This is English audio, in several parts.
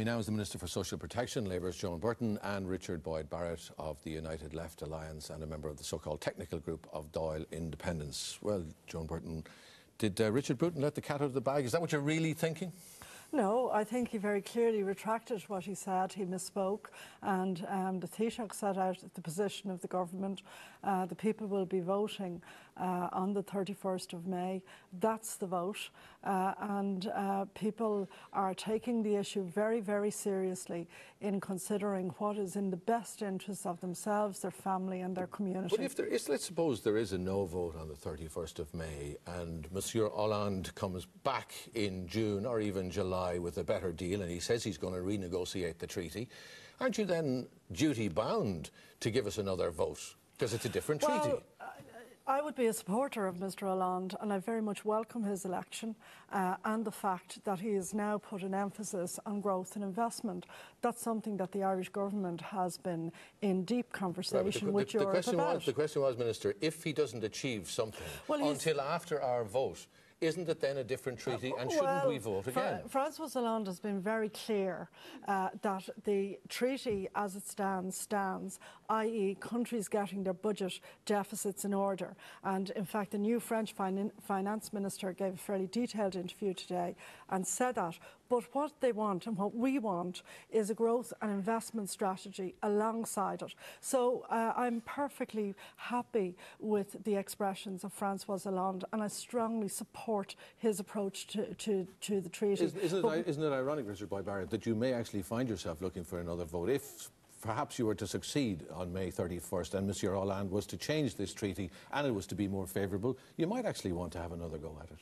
now is the Minister for Social Protection, Labour's Joan Burton, and Richard Boyd Barrett of the United Left Alliance and a member of the so-called technical group of Dáil Independence. Well, Joan Burton, did Richard Bruton let the cat out of the bag? Is that what you're really thinking? No, I think he very clearly retracted what he said. He misspoke, and the Taoiseach set out the position of the government. The people will be voting on the 31st of May. That's the vote, and people are taking the issue very, very seriously in considering what is in the best interests of themselves, their family and their community. But if there is, let's suppose there is a no vote on the 31st of May and Monsieur Hollande comes back in June or even July with a better deal and he says he's going to renegotiate the treaty, aren't you then duty bound to give us another vote? Because it's a different treaty. I would be a supporter of Mr Hollande, and I very much welcome his election and the fact that he has now put an emphasis on growth and investment. That's something that the Irish government has been in deep conversation with Europe about. The question was, Minister, if he doesn't achieve something until after our vote, isn't it then a different treaty, and shouldn't we vote again? François Hollande has been very clear that the treaty as it stands, i.e. countries getting their budget deficits in order. And in fact, the new French finance minister gave a fairly detailed interview today and said that. But what they want and what we want is a growth and investment strategy alongside it. So I'm perfectly happy with the expressions of François Hollande, and I strongly support his approach to the treaty. Isn't it ironic, Richard Boyd Barrett, that you may actually find yourself looking for another vote if perhaps you were to succeed on May 31st and Monsieur Hollande was to change this treaty and it was to be more favourable, you might actually want to have another go at it?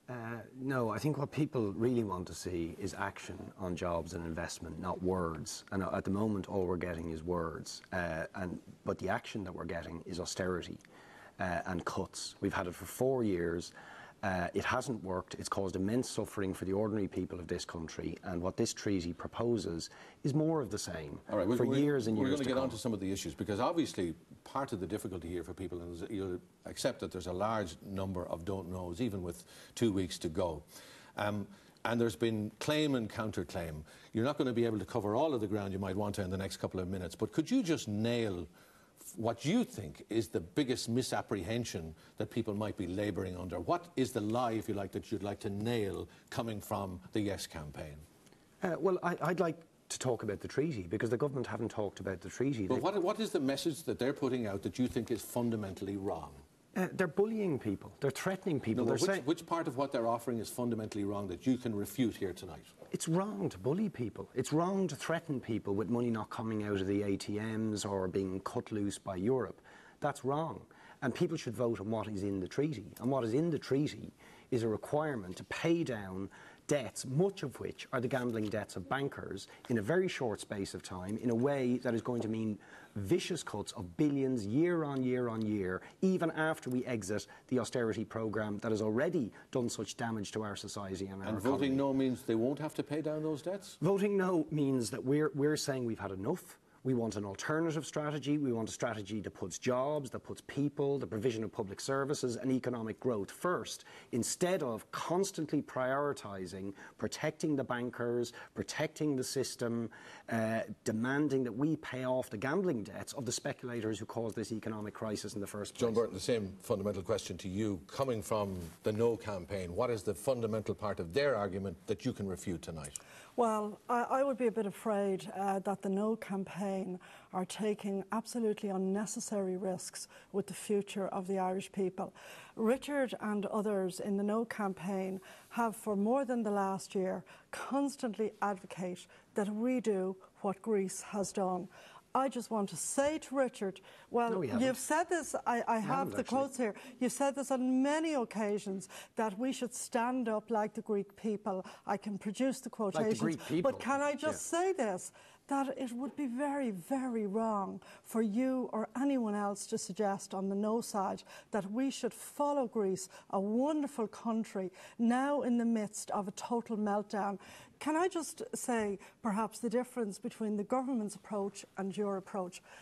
No, I think what people really want to see is action on jobs and investment, not words. And at the moment, all we're getting is words. But the action that we're getting is austerity and cuts. We've had it for 4 years. It hasn't worked. It's caused immense suffering for the ordinary people of this country. And what this treaty proposes is more of the same for years and years to come. We're going to get on to some of the issues, because obviously part of the difficulty here for people is that you'll accept that there's a large number of don't knows, even with 2 weeks to go. And there's been claim and counterclaim. You're not going to be able to cover all of the ground you might want to in the next couple of minutes, but could you just nail what you think is the biggest misapprehension that people might be labouring under? What is the lie, if you like, that you'd like to nail coming from the Yes campaign? Well, I'd like to talk about the treaty, because the government haven't talked about the treaty. But what is the message that they're putting out that you think is fundamentally wrong? They're bullying people. They're threatening people. No, which part of what they're offering is fundamentally wrong that you can refute here tonight? It's wrong to bully people. It's wrong to threaten people with money not coming out of the ATMs or being cut loose by Europe. That's wrong. And people should vote on what is in the treaty. And what is in the treaty is a requirement to pay down debts, much of which are the gambling debts of bankers, in a very short space of time, in a way that is going to mean vicious cuts of billions year on year on year, even after we exit the austerity programme that has already done such damage to our society and our economy. And voting no means they won't have to pay down those debts? Voting no means that we're saying we've had enough. We want an alternative strategy. We want a strategy that puts jobs, that puts people, the provision of public services and economic growth first, instead of constantly prioritising protecting the bankers, protecting the system, demanding that we pay off the gambling debts of the speculators who caused this economic crisis in the first place. Joan Burton, the same fundamental question to you. Coming from the No campaign, what is the fundamental part of their argument that you can refute tonight? Well, I would be a bit afraid that the No campaign are taking absolutely unnecessary risks with the future of the Irish people. Richard and others in the No campaign have, for more than the last year, constantly advocated that we do what Greece has done. I just want to say to Richard, well, no, you've said this, I have the quotes here, you've said this on many occasions, that we should stand up like the Greek people. I can produce the quotations, like the Greek people. But can I just say this, that it would be very, very wrong for you or anyone else to suggest on the No side that we should follow Greece, a wonderful country, now in the midst of a total meltdown. Can I just say perhaps the difference between the government's approach and your approach?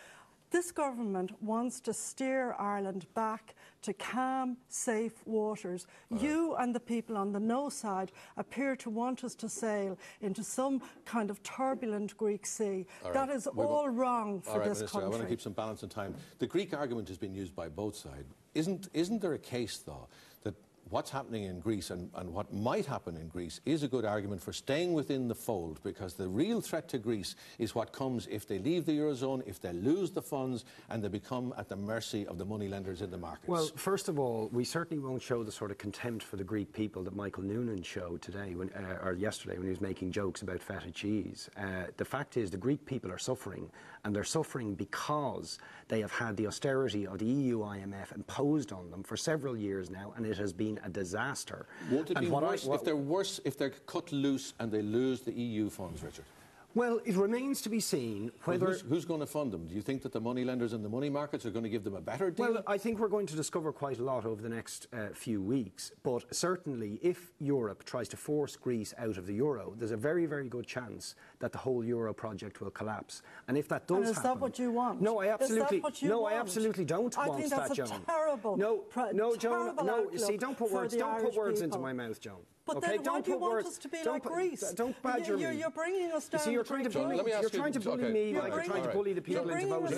This government wants to steer Ireland back to calm, safe waters. You and the people on the no side appear to want us to sail into some kind of turbulent Greek sea. That is all wrong for this Minister, country. I want to keep some balance and time. The Greek argument has been used by both sides. Isn't there a case, though, that what's happening in Greece and what might happen in Greece is a good argument for staying within the fold, because the real threat to Greece is what comes if they leave the Eurozone, if they lose the funds and they become at the mercy of the moneylenders in the markets? Well, first of all, we certainly won't show the sort of contempt for the Greek people that Michael Noonan showed today, or yesterday, when he was making jokes about feta cheese. The fact is the Greek people are suffering, and they're suffering because they have had the austerity of the EU IMF imposed on them for several years now, and it has been a disaster. Won't it be worse if they're cut loose and they lose the EU funds, Richard? Well, it remains to be seen whether... Well, who's going to fund them? Do you think that the moneylenders and the money markets are going to give them a better deal? Well, I think we're going to discover quite a lot over the next few weeks. But certainly, if Europe tries to force Greece out of the euro, there's a very, very good chance that the whole euro project will collapse. And if that does happen... And is that what you want? No, I absolutely... Is that what you want? I absolutely don't want that, Joan. I think that's a terrible... No, Joan, no, see, don't put words into people. my mouth, Joan. But okay, then why do you want us to be like Greece? Don't badger me. You're bringing us down. See, you're trying to bully me like you're trying to bully the people into voting.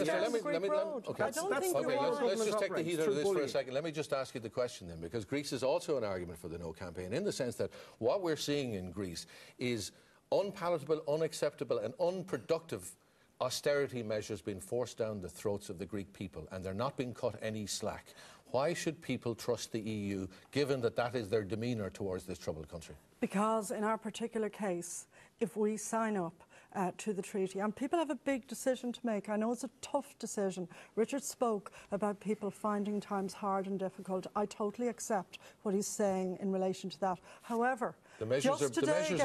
Let's just take the heat out of this for a second. Let me just ask you the question then, because Greece is also an argument for the no campaign, in the sense that what we're seeing in Greece is unpalatable, unacceptable and unproductive austerity measures being forced down the throats of the Greek people, and they're not being cut any slack. Why should people trust the EU, given that that is their demeanour towards this troubled country? Because in our particular case, if we sign up to the treaty, and people have a big decision to make. I know it's a tough decision. Richard spoke about people finding times hard and difficult. I totally accept what he's saying in relation to that. However, just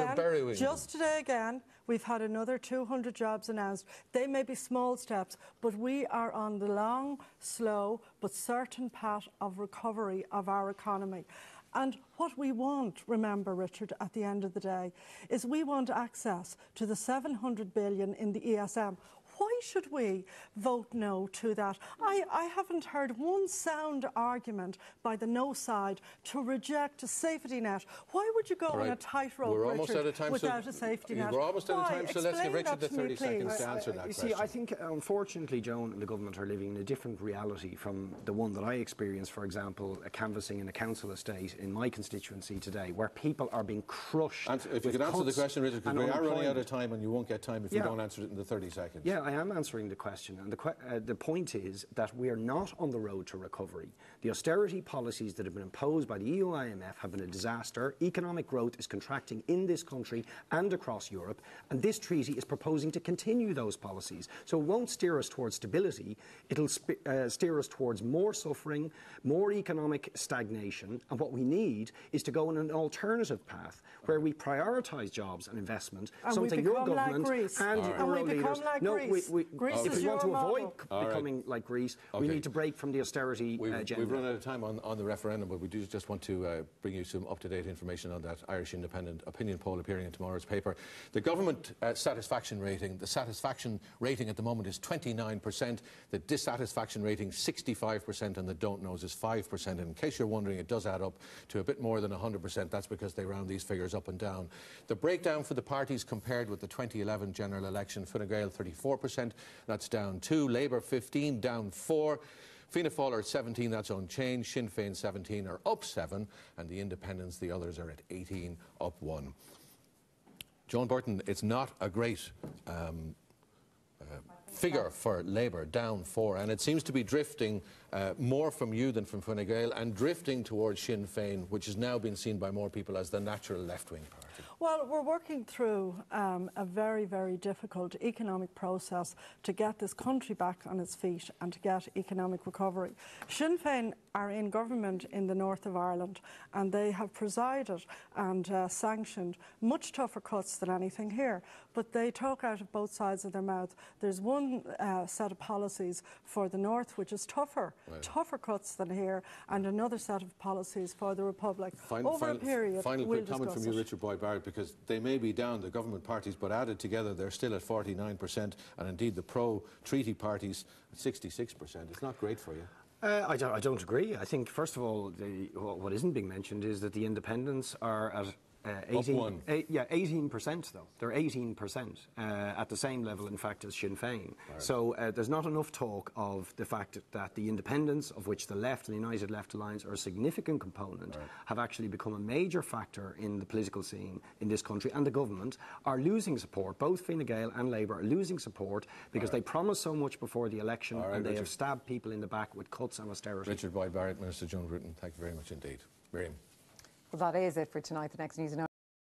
today again, we've had another 200 jobs announced. They may be small steps, but we are on the long, slow, but certain path of recovery of our economy. And what we want, remember, Richard, at the end of the day, is we want access to the 700 billion in the ESM. Why should we vote no to that? I haven't heard one sound argument by the no side to reject a safety net. Why would you go on a tightrope, Richard, without a safety net? We're almost out of time, so let's give Richard the 30 seconds to answer that question. See, I think, unfortunately, Joan and the government are living in a different reality from the one that I experienced, for example, canvassing in a council estate in my constituency today, where people are being crushed. If you could answer the question, Richard, because we are running out of time and you won't get time if you don't answer it in the 30 seconds. Yeah, I am answering the question, and the point is that we are not on the road to recovery. The austerity policies that have been imposed by the EU IMF have been a disaster. Economic growth is contracting in this country and across Europe, and this treaty is proposing to continue those policies. So it won't steer us towards stability, it'll steer us towards more suffering, more economic stagnation, and what we need is to go on an alternative path where we prioritise jobs and investment, and something your government like and your leaders... Greece if we want to avoid becoming like Greece, we need to break from the austerity agenda. We've run out of time on the referendum, but we do just want to bring you some up-to-date information on that Irish Independent opinion poll appearing in tomorrow's paper. The government satisfaction rating, the satisfaction rating at the moment is 29%, the dissatisfaction rating 65%, and the don't knows is 5%. And in case you're wondering, it does add up to a bit more than 100%. That's because they round these figures up and down. The breakdown for the parties compared with the 2011 general election: Fine Gael 34%, that's down 2, Labour 15, down 4, Fianna Fáil are at 17, that's unchanged, Sinn Féin 17 are up 7, and the Independents, the others, are at 18, up 1. Joan Burton, it's not a great figure for Labour, down 4, and it seems to be drifting more from you than from Fine Gael, and drifting towards Sinn Féin, which has now been seen by more people as the natural left-wing party. Well, we're working through a very, very difficult economic process to get this country back on its feet and to get economic recovery. Sinn Féin are in government in the north of Ireland, and they have presided and sanctioned much tougher cuts than anything here. But they talk out of both sides of their mouth. There's one set of policies for the north which is tougher cuts than here, and another set of policies for the Republic. Over a period, final we'll quick comment from you, Richard Boyd Barrett, because they may be down, the government parties, but added together they're still at 49%, and indeed the pro-treaty parties at 66%. It's not great for you. I don't agree. I think, first of all, what isn't being mentioned is that the independents are at 18%, though. They're 18%, at the same level, in fact, as Sinn Féin. Right. So there's not enough talk of the fact that the independents, of which the Left and the United Left Alliance are a significant component, right, have actually become a major factor in the political scene in this country, and the government are losing support. Both Fine Gael and Labour are losing support because they promised so much before the election, and they have stabbed people in the back with cuts and austerity. Richard Boyd Barrett, Minister Joan Burton, thank you very much indeed. Miriam. Well, that is it for tonight. The next news and